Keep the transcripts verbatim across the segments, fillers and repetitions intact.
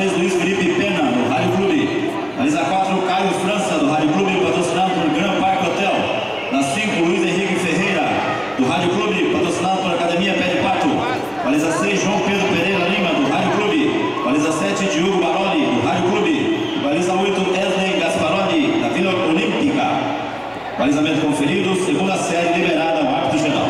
três, Luiz Felipe Pena, do Rádio Clube. Baliza quatro, Caio França, do Rádio Clube, patrocinado por Grand Park Hotel. Na cinco, Luiz Henrique Ferreira, do Rádio Clube, patrocinado por Academia Pé de Pato. Baliza seis, João Pedro Pereira Lima, do Rádio Clube. Baliza sete, Diogo Baroli, do Rádio Clube. Baliza oito, Wesley Gasparoli, da Vila Olímpica. Balizamento conferido, segunda série liberada ao árbitro geral.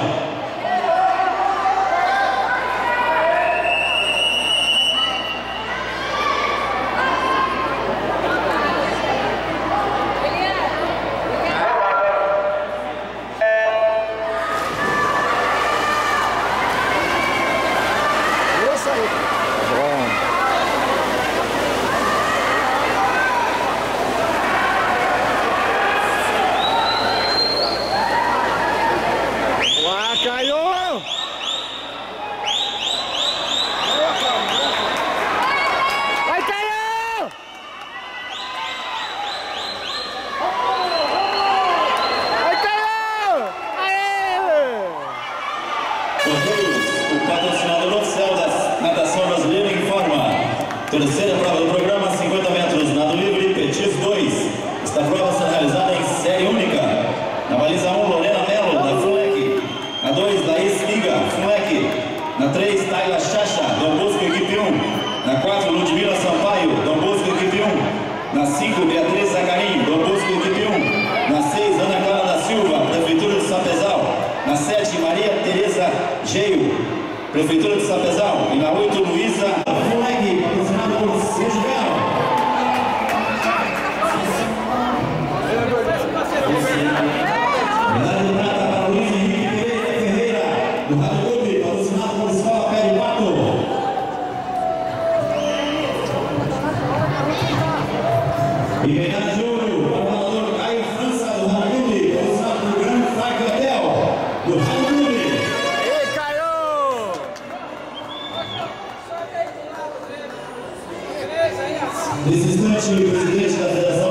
O patrocinador oficial da natação brasileira informa. Terceira prova do programa, cinquenta metros, nado livre, P E T I Z dois. Esta prova será realizada em série única. Na baliza um, Lorena Mello, da FUNLEC. Na dois, Laís Liga, FUNLEC. Na três, Tayla Chacha, Dom Bosco, equipe um. Na quatro, Ludmila Sampaio, Dom Bosco, equipe um. Na cinco, Beatriz Zacarim, Dom Bosco, equipe um. Na seis, Ana Clara da Silva, Prefeitura de Sapezal. Na sete, Maria Tereza Geio, Prefeitura de Sapezal. E na oito, Luísa Fuleg, patrocinado por Sérgio Galo. Medalha de prata para Luiz Henrique Ferreira, do Rádio Clube, patrocinado por Escola Pé de Pato. E medalha de ouro para o nadador Caio França, do Rádio Clube, patrocinado por Grand Park Hotel, do Rádio Clube. Ei, Caio! Nesse instante, o presidente da Federação